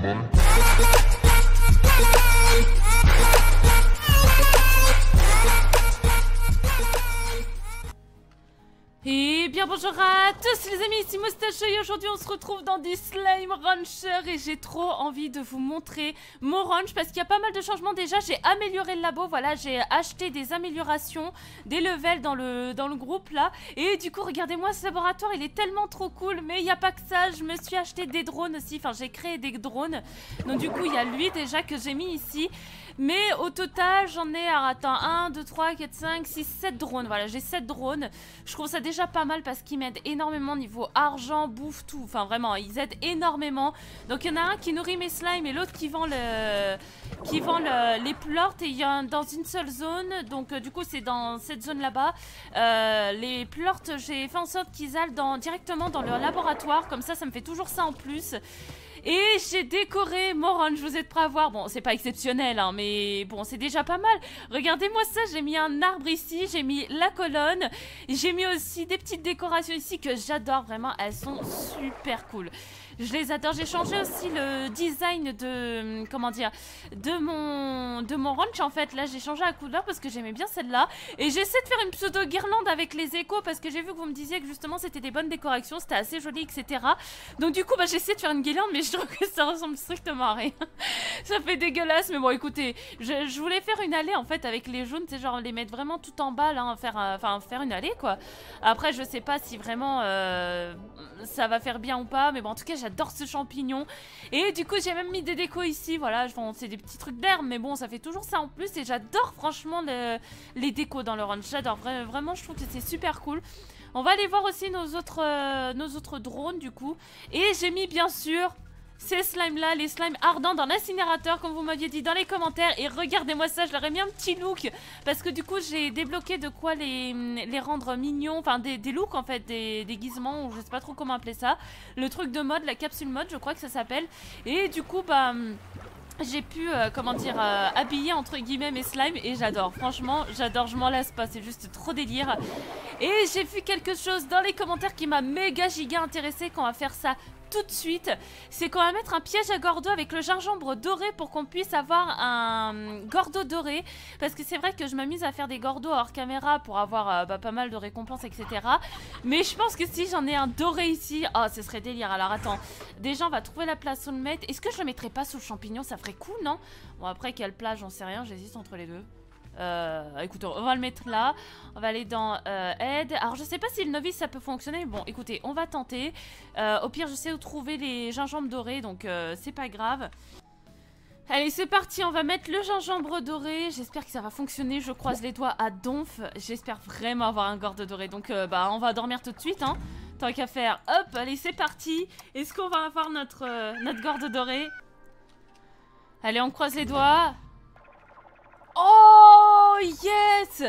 Et bien bonjour à tous les amis, ici Moustache et aujourd'hui on se retrouve dans du Slime Rancher et j'ai trop envie de vous montrer mon ranch parce qu'il y a pas mal de changements déjà. J'ai amélioré le labo, voilà, j'ai acheté des améliorations, des levels dans le groupe là. Et du coup regardez-moi ce laboratoire, il est tellement trop cool. Mais il n'y a pas que ça, je me suis acheté des drones aussi, enfin j'ai créé des drones. Donc du coup il y a lui déjà que j'ai mis ici. Mais au total, j'en ai, alors attends, 1, 2, 3, 4, 5, 6, 7 drones. Voilà, j'ai 7 drones. Je trouve ça déjà pas mal parce qu'ils m'aident énormément niveau argent, bouffe, tout. Enfin, vraiment, ils aident énormément. Donc, il y en a un qui nourrit mes slimes et l'autre qui vend les plortes. Et il y a dans une seule zone. Donc, du coup, c'est dans cette zone là-bas. Les plortes, j'ai fait en sorte qu'ils aillent directement dans leur laboratoire. Comme ça me fait toujours ça en plus. Et j'ai décoré mon ranch, vous êtes prêts à voir. Bon, c'est pas exceptionnel, hein, mais bon, c'est déjà pas mal. Regardez-moi ça, j'ai mis un arbre ici, j'ai mis la colonne. J'ai mis aussi des petites décorations ici que j'adore, vraiment, elles sont super cool. Je les adore, j'ai changé aussi le design de, comment dire, de mon ranch en fait. Là j'ai changé la couleur parce que j'aimais bien celle-là. Et j'essaie de faire une pseudo guirlande avec les échos parce que j'ai vu que vous me disiez que justement c'était des bonnes décorations, c'était assez joli, etc. Donc du coup bah j'essaie de faire une guirlande mais je trouve que ça ressemble strictement à rien. Ça fait dégueulasse, mais bon écoutez, je voulais faire une allée en fait avec les jaunes, c'est genre les mettre vraiment tout en bas là, faire une allée quoi. Après je sais pas si vraiment ça va faire bien ou pas, mais bon en tout cas j'adore ce champignon. Et du coup j'ai même mis des décos ici, voilà, bon, c'est des petits trucs d'herbe mais bon ça fait toujours ça en plus. Et j'adore franchement les décos dans le ranch, j'adore vraiment, je trouve que c'est super cool. On va aller voir aussi nos autres drones du coup. Et j'ai mis bien sûr ces slimes là, les slimes ardents dans l'incinérateur comme vous m'aviez dit dans les commentaires. Et regardez-moi ça, je leur ai mis un petit look parce que du coup j'ai débloqué de quoi les rendre mignons, enfin des looks en fait, des déguisements ou je sais pas trop comment appeler ça. Le truc de mode, la capsule mode je crois que ça s'appelle. Et du coup bah j'ai pu, comment dire, habiller entre guillemets mes slimes et j'adore, franchement j'adore, je m'en lasse pas, c'est juste trop délire. Et j'ai vu quelque chose dans les commentaires qui m'a méga giga intéressé qu'on va faire ça tout de suite, c'est qu'on va mettre un piège à Gordo avec le gingembre doré pour qu'on puisse avoir un Gordo doré, parce que c'est vrai que je m'amuse à faire des Gordos hors caméra pour avoir pas mal de récompenses etc, mais je pense que si j'en ai un doré ici, oh ce serait délire. Alors attends, déjà on va trouver la place où le mettre. Est-ce que je le mettrais pas sous le champignon, ça ferait cool non? Bon après quelle place j'en sais rien, j'hésite entre les deux. Écoutez, on va le mettre là. On va aller dans aide. Alors je sais pas si le novice ça peut fonctionner. Bon écoutez, on va tenter. Au pire je sais où trouver les gingembres dorés, donc c'est pas grave. Allez c'est parti, on va mettre le gingembre doré. J'espère que ça va fonctionner, je croise les doigts à donf. J'espère vraiment avoir un Gordo doré. Donc bah on va dormir tout de suite hein. Tant qu'à faire, hop, allez c'est parti. Est-ce qu'on va avoir notre Gordo doré? Allez on croise les doigts. Oh yes!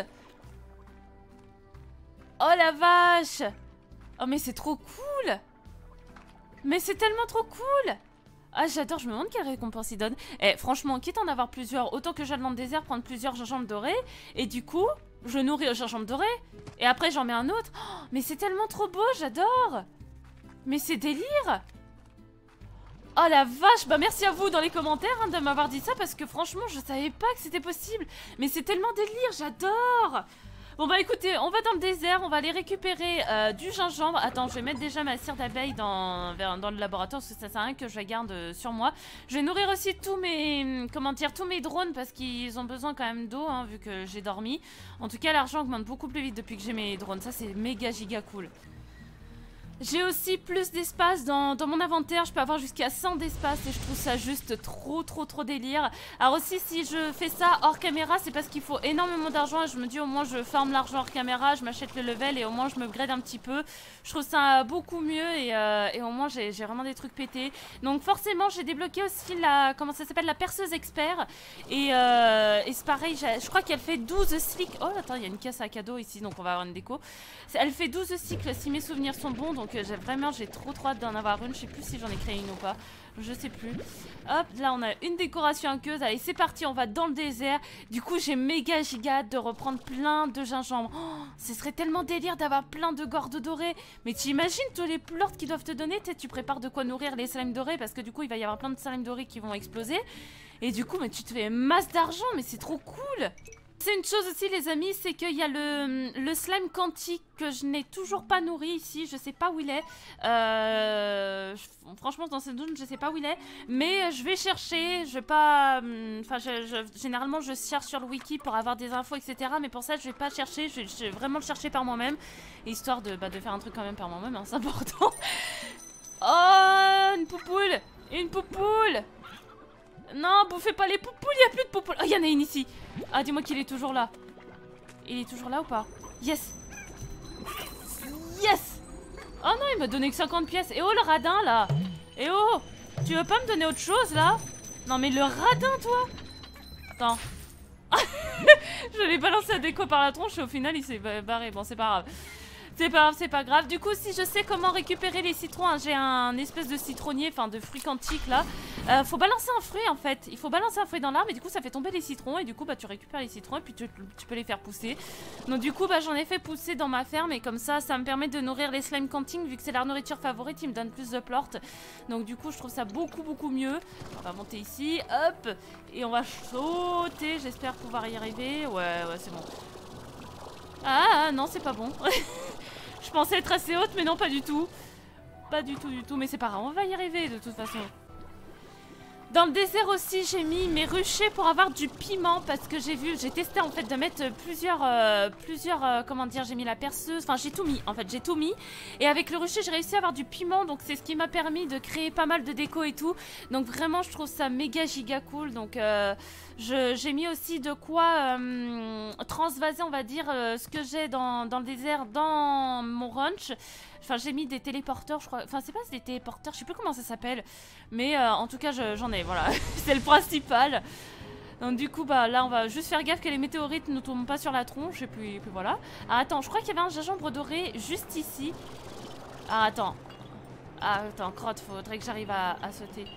Oh la vache! Oh mais c'est trop cool! Mais c'est tellement trop cool! Ah j'adore, je me demande quelle récompense il donne. Eh franchement, quitte à en avoir plusieurs, autant que j'aille dans le désert prendre plusieurs gingembres dorés. Et du coup, je nourris au gingembre doré. Et après j'en mets un autre. Oh, mais c'est tellement trop beau, j'adore! Mais c'est délire! Oh la vache, bah merci à vous dans les commentaires hein, de m'avoir dit ça parce que franchement je savais pas que c'était possible. Mais c'est tellement délire, j'adore. Bon bah écoutez, on va dans le désert, on va aller récupérer du gingembre. Attends, je vais mettre déjà ma cire d'abeille dans le laboratoire parce que ça sert à rien que je la garde sur moi. Je vais nourrir aussi tous mes, comment dire, tous mes drones parce qu'ils ont besoin quand même d'eau hein, vu que j'ai dormi. En tout cas l'argent augmente beaucoup plus vite depuis que j'ai mes drones, ça c'est méga giga cool. J'ai aussi plus d'espace dans mon inventaire, je peux avoir jusqu'à 100 d'espace et je trouve ça juste trop délire. Alors aussi si je fais ça hors caméra c'est parce qu'il faut énormément d'argent et je me dis au moins je farme l'argent hors caméra, je m'achète le level et au moins je me grade un petit peu. Je trouve ça beaucoup mieux et au moins j'ai vraiment des trucs pétés. Donc forcément j'ai débloqué aussi la, comment ça s'appelle, la perceuse expert et c'est pareil, je crois qu'elle fait 12 cycles. Oh attends, il y a une caisse à cadeau ici donc on va avoir une déco. Elle fait 12 cycles si mes souvenirs sont bons donc donc vraiment j'ai trop hâte d'en avoir une. Je sais plus si j'en ai créé une ou pas, je sais plus. Hop, là on a une décoration aqueuse. Allez c'est parti, on va dans le désert. Du coup j'ai méga giga hâte de reprendre plein de gingembre. Oh, ce serait tellement délire d'avoir plein de gourdes dorées. Mais tu imagines tous les plorts qu'ils doivent te donner. Tu prépares de quoi nourrir les slimes dorés, parce que du coup il va y avoir plein de slimes dorés qui vont exploser. Et du coup mais tu te fais masse d'argent, mais c'est trop cool. C'est une chose aussi les amis, c'est qu'il y a le slime quantique que je n'ai toujours pas nourri ici, je sais pas où il est. Franchement dans cette zone je sais pas où il est, mais je vais chercher, je vais pas... Enfin généralement je cherche sur le wiki pour avoir des infos etc, mais pour ça je vais pas chercher, je vais vraiment le chercher par moi-même, histoire de faire un truc quand même par moi-même, hein, c'est important. Oh une poupoule. Une poupoule. Non, bouffez pas les poupoules, il n'y a plus de poupoules. Oh, il y en a une ici. Ah, dis-moi qu'il est toujours là. Il est toujours là ou pas? Yes. Yes. Oh non, il m'a donné que 50 pièces. Et oh, le radin, là. Et oh, tu veux pas me donner autre chose, là? Non, mais le radin, toi. Attends. Je l'ai balancé à déco par la tronche et au final, il s'est barré. Bon, c'est pas grave. C'est pas grave, c'est pas grave. Du coup, si je sais comment récupérer les citrons, hein, j'ai un espèce de citronnier, enfin de fruit quantique là. Faut balancer un fruit en fait. Il faut balancer un fruit dans l'arbre et du coup ça fait tomber les citrons. Et du coup bah tu récupères les citrons et puis tu peux les faire pousser. Donc du coup bah j'en ai fait pousser dans ma ferme et comme ça me permet de nourrir les slime quantique vu que c'est leur nourriture favorite. Ils me donnent plus de plorts. Donc du coup je trouve ça beaucoup mieux. On va monter ici, hop. Et on va sauter. J'espère pouvoir y arriver. Ouais c'est bon. Ah non c'est pas bon. Je pensais être assez haute mais non pas du tout. Pas du tout mais c'est pas grave, on va y arriver de toute façon. Dans le désert aussi j'ai mis mes ruchers pour avoir du piment parce que j'ai testé en fait de mettre plusieurs comment dire, j'ai mis la perceuse, enfin j'ai tout mis en fait, j'ai tout mis et avec le rucher j'ai réussi à avoir du piment donc c'est ce qui m'a permis de créer pas mal de déco et tout, donc vraiment je trouve ça méga giga cool. Donc j'ai mis aussi de quoi transvaser on va dire ce que j'ai dans le désert dans mon ranch. Enfin j'ai mis des téléporteurs je crois, enfin c'est pas des téléporteurs, je sais plus comment ça s'appelle, mais en tout cas j'en ai, voilà, c'est le principal. Donc du coup bah là on va juste faire gaffe que les météorites ne tombent pas sur la tronche et puis voilà. Ah attends, je crois qu'il y avait un gingembre doré juste ici. Ah attends, crotte, faudrait que j'arrive à sauter.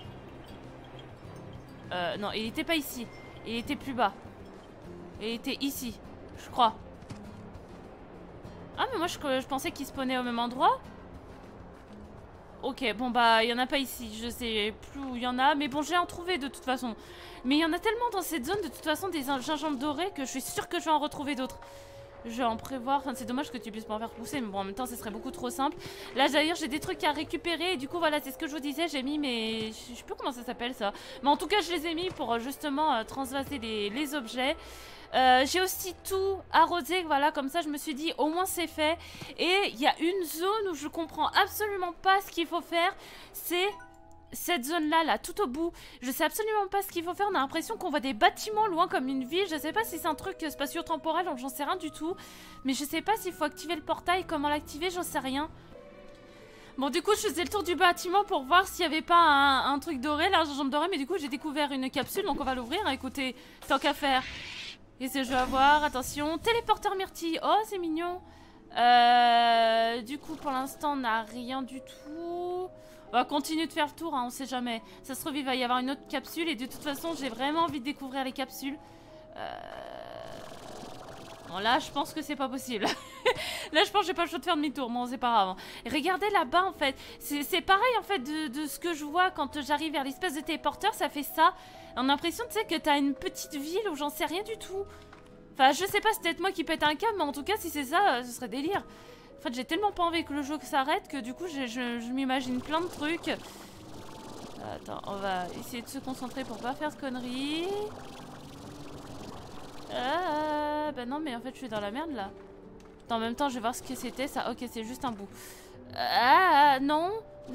Non il était pas ici, il était plus bas. Il était ici, je crois. Ah mais moi je pensais qu'il spawnait au même endroit. Ok bon bah il y en a pas ici. Je sais plus où il y en a. Mais bon j'ai en trouvé de toute façon. Mais il y en a tellement dans cette zone de toute façon des gingembres dorés que je suis sûre que je vais en retrouver d'autres. Je vais en prévoir. Enfin c'est dommage que tu puisses pas en faire pousser. Mais bon en même temps ce serait beaucoup trop simple. Là d'ailleurs j'ai des trucs à récupérer. Et du coup voilà c'est ce que je vous disais. J'ai mis mes... Je sais plus comment ça s'appelle ça. Mais en tout cas je les ai mis pour justement transvaser les objets. J'ai aussi tout arrosé, voilà, comme ça je me suis dit au moins c'est fait. Et il y a une zone où je comprends absolument pas ce qu'il faut faire. C'est cette zone là, tout au bout. Je sais absolument pas ce qu'il faut faire. On a l'impression qu'on voit des bâtiments loin comme une ville. Je sais pas si c'est un truc spatio-temporel, donc j'en sais rien du tout. Mais je sais pas s'il faut activer le portail, comment l'activer, j'en sais rien. Bon du coup je faisais le tour du bâtiment pour voir s'il n'y avait pas un truc doré, là, un gingembre doré. Mais du coup j'ai découvert une capsule, donc on va l'ouvrir. Écoutez, tant qu'à faire. Qu'est-ce que je vais avoir? Attention, téléporteur myrtille. Oh, c'est mignon. Du coup, pour l'instant, on n'a rien du tout. On va continuer de faire le tour, hein, on sait jamais. Ça se trouve, il va y avoir une autre capsule. Et de toute façon, j'ai vraiment envie de découvrir les capsules. Bon, là, je pense que c'est pas possible. Là, je pense que j'ai pas le choix de faire demi-tour. Bon, c'est pas grave. Et regardez là-bas, en fait. C'est pareil, en fait, de ce que je vois quand j'arrive vers l'espèce de téléporteur. Ça fait ça. On a l'impression, tu sais, que t'as une petite ville où j'en sais rien du tout. Enfin, je sais pas, c'est peut-être moi qui pète un câble, mais en tout cas, si c'est ça, ce serait délire. En fait, j'ai tellement pas envie que le jeu s'arrête que du coup, je m'imagine plein de trucs. Attends, on va essayer de se concentrer pour pas faire de conneries. Bah non, mais en fait, je suis dans la merde, là. Attends, en même temps, je vais voir ce que c'était, ça. Ok, c'est juste un bout. Non.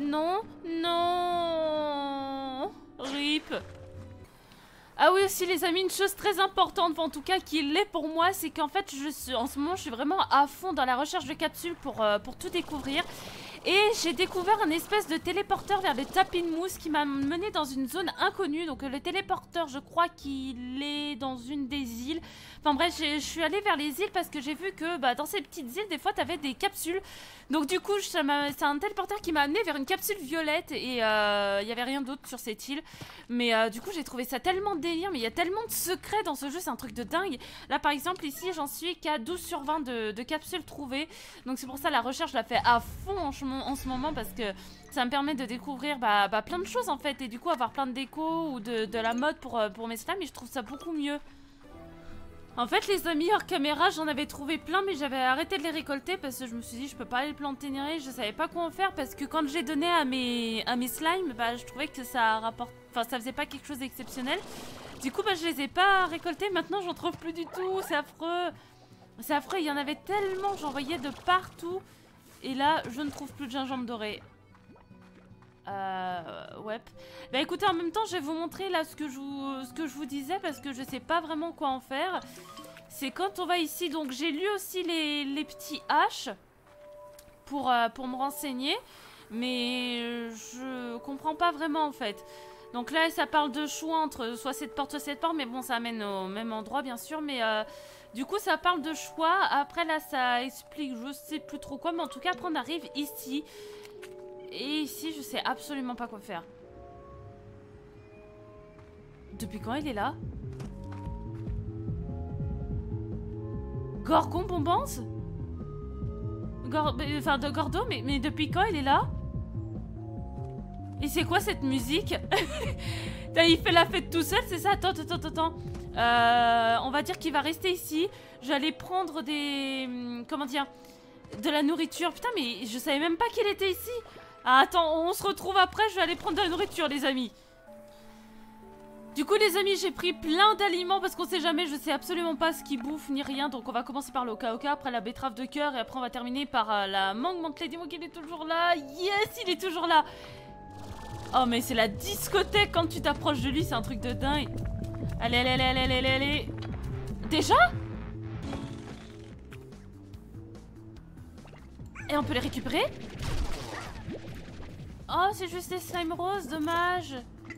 RIP. Ah oui aussi les amis, une chose très importante, en tout cas qui l'est pour moi, c'est qu'en fait en ce moment je suis vraiment à fond dans la recherche de capsules pour tout découvrir. Et j'ai découvert un espèce de téléporteur vers le tapis de mousse qui m'a mené dans une zone inconnue. Donc le téléporteur, je crois qu'il est dans une des îles. Enfin bref, je suis allée vers les îles parce que j'ai vu que dans ces petites îles, des fois, tu avais des capsules. Donc du coup, c'est un téléporteur qui m'a amené vers une capsule violette. Et il n'y avait rien d'autre sur cette île. Mais du coup, j'ai trouvé ça tellement délire. Mais il y a tellement de secrets dans ce jeu, c'est un truc de dingue. Là, par exemple, ici, j'en suis qu'à 12 sur 20 de capsules trouvées. Donc c'est pour ça la recherche, je la fais à fond en ce moment parce que ça me permet de découvrir plein de choses en fait. Et du coup, avoir plein de déco ou de la mode pour mes slimes. Et je trouve ça beaucoup mieux. En fait, les amis, hors caméra, j'en avais trouvé plein, mais j'avais arrêté de les récolter parce que je me suis dit, je peux pas aller le planter ni rien, je savais pas quoi en faire parce que quand j'ai donné à mes slimes, je trouvais que ça rapporte, enfin, ça faisait pas quelque chose d'exceptionnel. Du coup, je les ai pas récoltés. Maintenant, j'en trouve plus du tout. C'est affreux. C'est affreux. Il y en avait tellement, j'en voyais de partout. Et là, je ne trouve plus de gingembre doré. Ouais. Écoutez, en même temps, je vais vous montrer là ce que je vous disais parce que je sais pas vraiment quoi en faire. C'est quand on va ici, donc j'ai lu aussi les petits H pour me renseigner, mais je comprends pas vraiment en fait. Donc là, ça parle de choix entre soit cette porte, soit cette porte, mais bon, ça amène au même endroit bien sûr, mais du coup, ça parle de choix. Après là, ça explique, je sais plus trop quoi, mais en tout cas, après on arrive ici. Et ici, je sais absolument pas quoi faire. Depuis quand il est là? Gorgon Bombance? Enfin, de Gordo, mais depuis quand il est là? Et c'est quoi cette musique? Il fait la fête tout seul, c'est ça? Attends. On va dire qu'il va rester ici. J'allais prendre des... Comment dire? De la nourriture. Putain, mais je savais même pas qu'il était ici. Ah, attends, on se retrouve après, je vais aller prendre de la nourriture, les amis. Du coup, les amis, j'ai pris plein d'aliments parce qu'on sait jamais, je sais absolument pas ce qu'ils bouffent ni rien. Donc, on va commencer par le Oka-Oka, après la betterave de cœur et après, on va terminer par la mangue mantelet. Dis-moi qu'il est toujours là. Yes, il est toujours là. Oh, mais c'est la discothèque quand tu t'approches de lui, c'est un truc de dingue. Allez. Déjà? Et on peut les récupérer? Oh, c'est juste des slimes roses, dommage.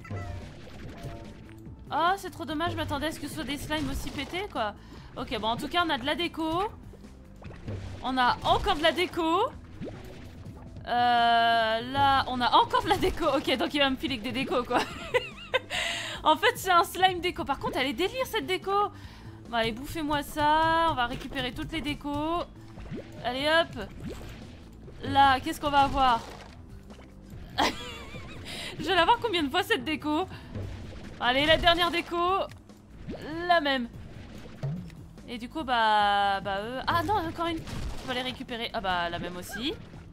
Oh, c'est trop dommage, je m'attendais à ce que ce soit des slimes aussi pétés, quoi. Ok, bon, en tout cas, on a de la déco. On a encore de la déco. Là, on a encore de la déco. Ok, donc il va me filer que des décos, quoi. En fait, c'est un slime déco. Par contre, elle est délire, cette déco. Bon, allez, bouffez-moi ça. On va récupérer toutes les décos. Allez, hop. Là, qu'est-ce qu'on va avoir? Je vais la voir combien de fois cette déco. Allez, la dernière déco. La même. Et du coup, Ah non, encore une. Je vais les récupérer. Ah la même aussi.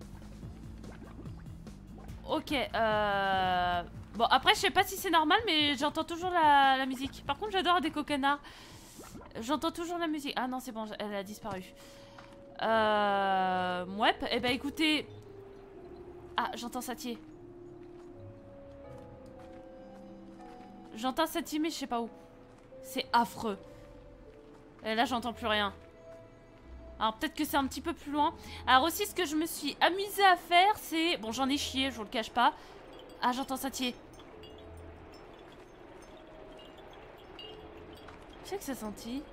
Ok, bon, après, je sais pas si c'est normal, mais j'entends toujours la musique. Par contre, j'adore la déco canard. J'entends toujours la musique. Ah non, c'est bon, elle a disparu. Ouais, eh ben écoutez. Ah, j'entends Satie. J'entends Satie, mais je sais pas où. C'est affreux. Et là, j'entends plus rien. Alors, peut-être que c'est un petit peu plus loin. Alors, aussi, ce que je me suis amusée à faire, c'est... Bon, j'en ai chié, je vous le cache pas. Ah, j'entends Satie. Je sais que ça sentit.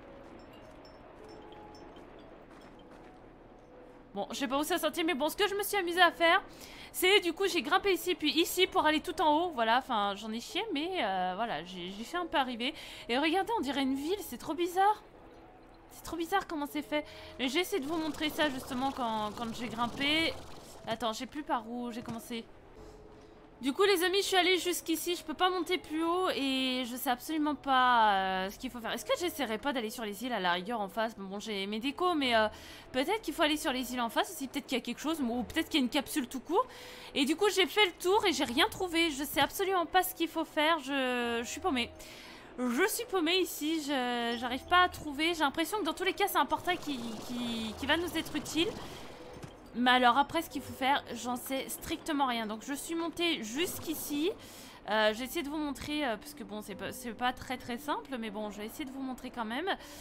Bon, je sais pas où ça sentit, mais bon, ce que je me suis amusée à faire, c'est du coup, j'ai grimpé ici, puis ici, pour aller tout en haut. Voilà, enfin, j'en ai chié, mais voilà, j'ai fait un peu arriver. Et regardez, on dirait une ville, c'est trop bizarre. C'est trop bizarre comment c'est fait. Mais j'ai essayé de vous montrer ça, justement, quand j'ai grimpé. Attends, je sais plus par où j'ai commencé. Du coup, les amis, je suis allée jusqu'ici. Je peux pas monter plus haut et je sais absolument pas ce qu'il faut faire. Est-ce que j'essaierai pas d'aller sur les îles à la rigueur en face? Bon, j'ai mes décos, mais peut-être qu'il faut aller sur les îles en face aussi. Peut-être qu'il y a quelque chose, ou peut-être qu'il y a une capsule tout court. Et du coup, j'ai fait le tour et j'ai rien trouvé. Je sais absolument pas ce qu'il faut faire. Je suis paumée. Je suis paumée ici. J'arrive pas à trouver. J'ai l'impression que dans tous les cas, c'est un portail qui va nous être utile. Mais alors après ce qu'il faut faire, j'en sais strictement rien. Donc je suis montée jusqu'ici. J'ai essayé de vous montrer, parce que bon c'est pas très très simple. Mais bon je vais essayer de vous montrer quand même.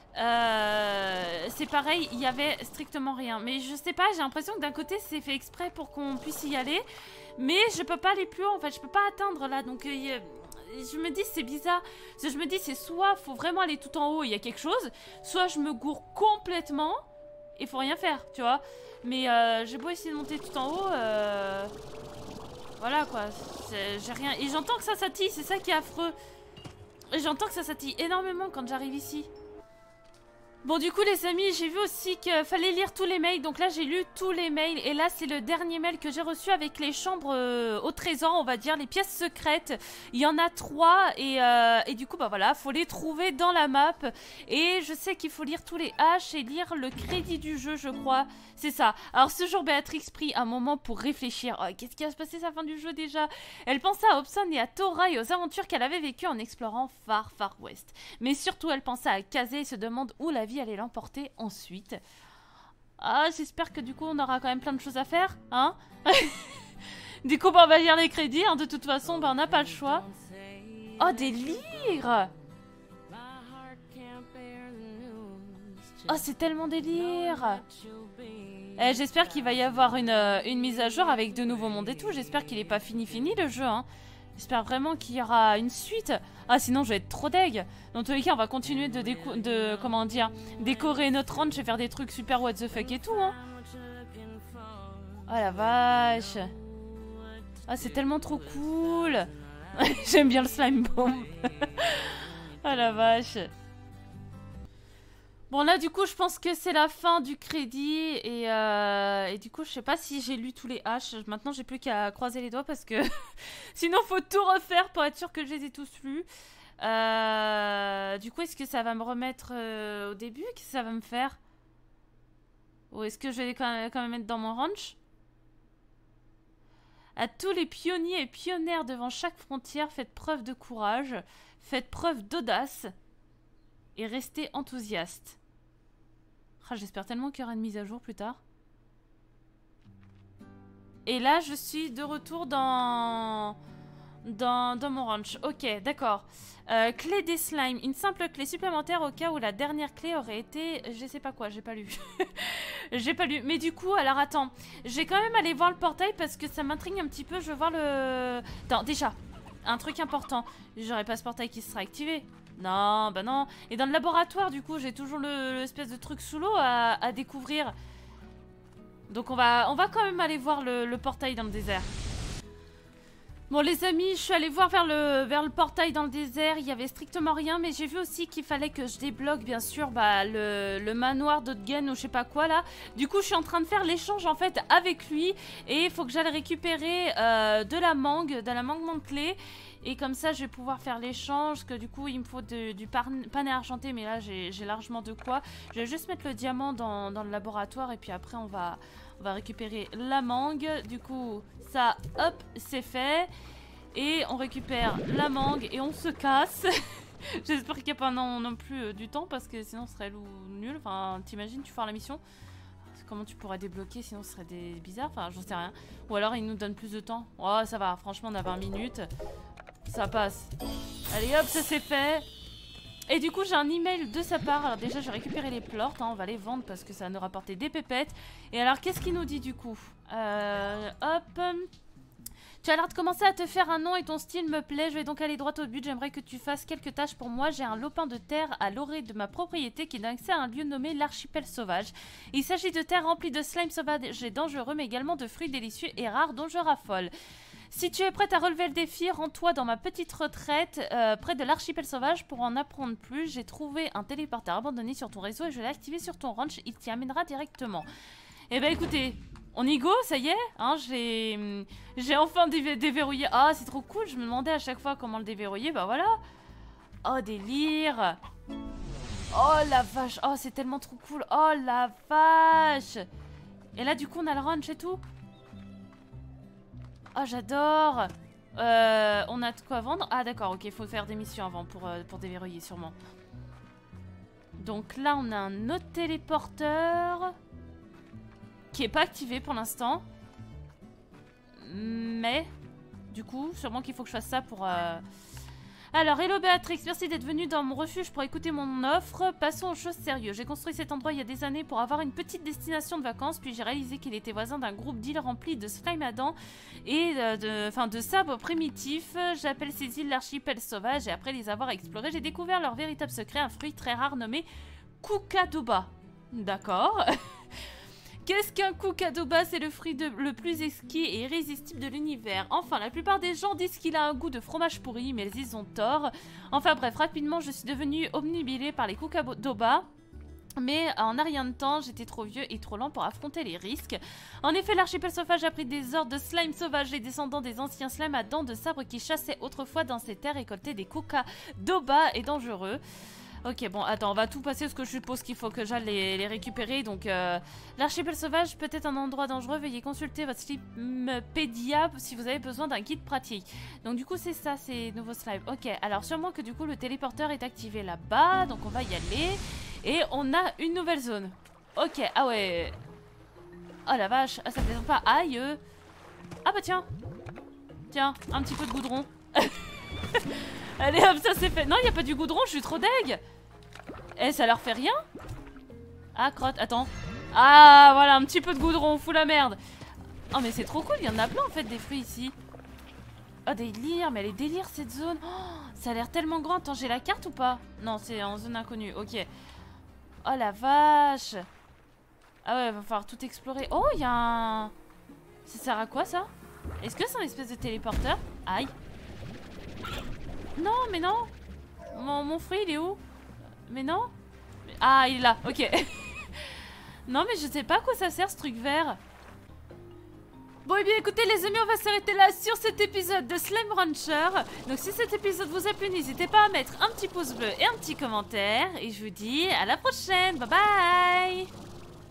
c'est pareil, il y avait strictement rien. Mais je sais pas, j'ai l'impression que d'un côté c'est fait exprès pour qu'on puisse y aller, mais je peux pas aller plus haut en fait, je peux pas atteindre là, donc je me dis c'est bizarre. Je me dis c'est soit faut vraiment aller tout en haut, il y a quelque chose, soit je me gourre complètement et faut rien faire, tu vois. Mais j'ai beau essayer de monter tout en haut, voilà quoi, j'ai rien. Et j'entends que ça sautille, c'est ça qui est affreux. Et j'entends que ça sautille énormément quand j'arrive ici. Bon du coup les amis, j'ai vu aussi qu'il fallait lire tous les mails, donc là j'ai lu tous les mails et là c'est le dernier mail que j'ai reçu avec les chambres au trésor, on va dire, les pièces secrètes. Il y en a 3 et du coup bah voilà, faut les trouver dans la map et je sais qu'il faut lire tous les H et lire le crédit du jeu je crois, c'est ça. Alors ce jour Béatrix prit un moment pour réfléchir. Oh, qu'est-ce qui va se passer à la fin du jeu déjà? Elle pensa à Hobson et à Tora et aux aventures qu'elle avait vécues en explorant Far West. Mais surtout elle pensa à Kazé et se demande où la vie allait l'emporter ensuite. Ah, j'espère que du coup on aura quand même plein de choses à faire, hein. Du coup, bah, on va lire les crédits, hein. De toute façon, bah, on n'a pas le choix. Oh, des lyres. Oh, c'est tellement des lyres. J'espère qu'il va y avoir une mise à jour avec de nouveaux mondes et tout. J'espère qu'il n'est pas fini le jeu, hein. J'espère vraiment qu'il y aura une suite. Ah, sinon je vais être trop deg. Dans tous les cas, on va continuer de comment dire, décorer notre ranch et faire des trucs super what the fuck et tout, hein. Oh la vache. Ah, c'est tellement trop cool. J'aime bien le slime bomb. Oh la vache. Bon là du coup je pense que c'est la fin du crédit et du coup je sais pas si j'ai lu tous les H. Maintenant j'ai plus qu'à croiser les doigts parce que sinon faut tout refaire pour être sûr que je les ai tous lus. Du coup est-ce que ça va me remettre au début? Qu'est-ce que ça va me faire? Ou est-ce que je vais quand même mettre dans mon ranch? À tous les pionniers et pionnières devant chaque frontière, faites preuve de courage, faites preuve d'audace et restez enthousiaste. Ah, j'espère tellement qu'il y aura une mise à jour plus tard. Et là, je suis de retour dans mon ranch. Ok, d'accord. Clé des slimes. Une simple clé supplémentaire au cas où la dernière clé aurait été... Je sais pas quoi, j'ai pas lu. J'ai pas lu. Mais du coup, alors attends. Je vais quand même aller voir le portail parce que ça m'intrigue un petit peu. Je veux voir le... Attends, déjà, un truc important. J'aurais pas ce portail qui sera activé. Non, bah non. Et dans le laboratoire, du coup, j'ai toujours l'espèce de truc sous l'eau à découvrir. Donc on va quand même aller voir le portail dans le désert. Bon les amis, je suis allée voir vers le portail dans le désert, il y avait strictement rien, mais j'ai vu aussi qu'il fallait que je débloque bien sûr bah, le manoir d'Otgen ou je sais pas quoi là. Du coup je suis en train de faire l'échange en fait avec lui et il faut que j'aille récupérer de la mangue mantelée. Et comme ça, je vais pouvoir faire l'échange, que du coup, il me faut du pané argenté, mais là, j'ai largement de quoi. Je vais juste mettre le diamant dans le laboratoire, et puis après, on va récupérer la mangue. Du coup, ça, hop, c'est fait. Et on récupère la mangue, et on se casse. J'espère qu'il n'y a pas non plus du temps, parce que sinon, ce serait nul. Enfin, t'imagines, tu feras la mission. Comment tu pourrais débloquer, sinon ce serait bizarre. Enfin, j'en sais rien. Ou alors, il nous donne plus de temps. Oh, ça va, franchement, on a 20 minutes. Ça passe. Allez hop, ça c'est fait. Et du coup j'ai un email de sa part. Alors déjà j'ai récupéré les plortes, hein, on va les vendre parce que ça va nous rapporter des pépettes. Et alors qu'est-ce qu'il nous dit du coup? Hop. Tu as l'air de commencer à te faire un nom et ton style me plaît. Je vais donc aller droit au but. J'aimerais que tu fasses quelques tâches pour moi. J'ai un lopin de terre à l'orée de ma propriété qui donne accès à un lieu nommé l'archipel sauvage. Il s'agit de terres remplies de slime sauvage et dangereux, mais également de fruits délicieux et rares dont je raffole. Si tu es prête à relever le défi, rends-toi dans ma petite retraite près de l'archipel sauvage pour en apprendre plus. J'ai trouvé un téléporteur abandonné sur ton réseau et je l'ai activé sur ton ranch. Il t'y amènera directement. Eh ben écoutez, on y go, ça y est, hein, j'ai enfin déverrouillé. Ah, c'est trop cool, je me demandais à chaque fois comment le déverrouiller, bah voilà. Oh, délire. Oh la vache, oh c'est tellement trop cool. Oh la vache. Et là du coup on a le ranch et tout. Oh, j'adore. On a de quoi vendre. Ah, d'accord, ok, il faut faire des missions avant pour déverrouiller, sûrement. Donc là, on a un autre téléporteur qui est pas activé pour l'instant. Mais, du coup, sûrement qu'il faut que je fasse ça pour Alors, hello Béatrix, merci d'être venue dans mon refuge pour écouter mon offre. Passons aux choses sérieuses. J'ai construit cet endroit il y a des années pour avoir une petite destination de vacances, puis j'ai réalisé qu'il était voisin d'un groupe d'îles remplies de slime à dents et de sabres primitifs. J'appelle ces îles l'archipel sauvage et après les avoir explorées, j'ai découvert leur véritable secret, un fruit très rare nommé Kukadoba. D'accord. Qu'est-ce qu'un Kukadoba? C'est le fruit le plus exquis et irrésistible de l'univers. Enfin, la plupart des gens disent qu'il a un goût de fromage pourri, mais ils ont tort. Enfin bref, rapidement, je suis devenue omnibilée par les Kukadoba. Mais en un rien de temps, j'étais trop vieux et trop lent pour affronter les risques. En effet, l'archipel sauvage a pris des ordres de slime sauvages, les descendants des anciens slimes à dents de sabre qui chassaient autrefois dans ces terres récoltaient des Kukadoba et dangereux. Ok, bon, attends, on va tout passer parce que je suppose qu'il faut que j'aille les récupérer. Donc, l'archipel sauvage peut être un endroit dangereux. Veuillez consulter votre Slimpedia si vous avez besoin d'un guide pratique. Donc, du coup, c'est ça, ces nouveaux slimes. Ok, alors sûrement que du coup, le téléporteur est activé là-bas. Donc, on va y aller. Et on a une nouvelle zone. Ok, ah ouais. Oh la vache, ah, ça plaisante pas. Aïe. Ah bah tiens. Tiens, un petit peu de goudron. Allez hop, ça c'est fait. Non, il n'y a pas du goudron, je suis trop deg. Eh, ça leur fait rien? Ah, crotte, attends. Ah, voilà, un petit peu de goudron, on fout la merde. Oh, mais c'est trop cool, il y en a plein en fait des fruits ici. Oh, délire, mais elle est délire cette zone. Oh, ça a l'air tellement grand. Attends, j'ai la carte ou pas? Non, c'est en zone inconnue, ok. Oh la vache. Ah ouais, va falloir tout explorer. Oh, il y a un... Ça sert à quoi ça? Est-ce que c'est un espèce de téléporteur? Aïe. Non, mais non. Mon fruit, il est où? Mais non. Ah, il est là, ok. Non, mais je sais pas à quoi ça sert ce truc vert. Bon, et bien écoutez les amis, on va s'arrêter là sur cet épisode de Slime Rancher. Donc si cet épisode vous a plu, n'hésitez pas à mettre un petit pouce bleu et un petit commentaire. Et je vous dis à la prochaine, bye bye.